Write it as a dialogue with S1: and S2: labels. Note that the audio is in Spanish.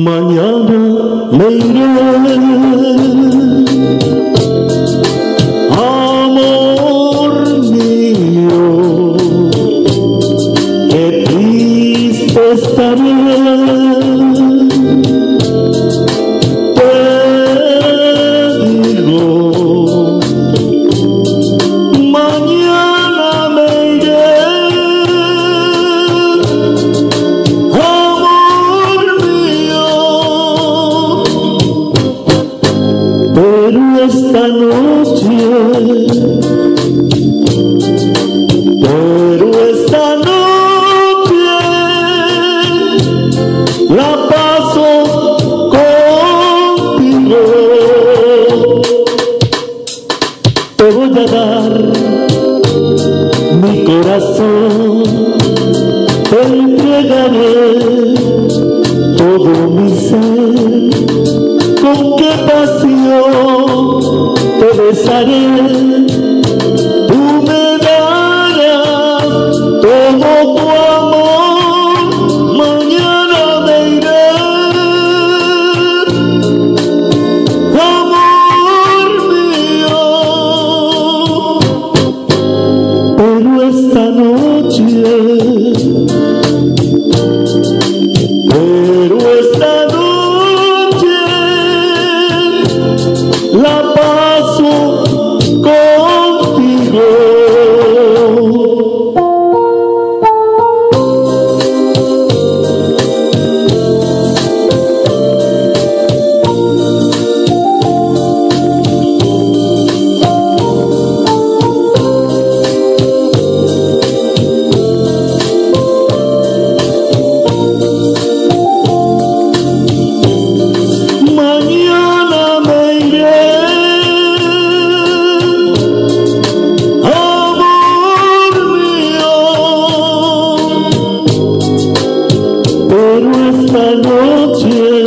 S1: Mañana me iré, amor mío, qué triste estaré. Te digo, mañana me iré, pero esta noche la paso contigo. Te voy a dar mi corazón, te entregaré todo mi ser. Con qué pasión te besaré, tú me darás todo tu amor. Mañana me iré, amor mío, pero esta noche la paso contigo. Pero esta noche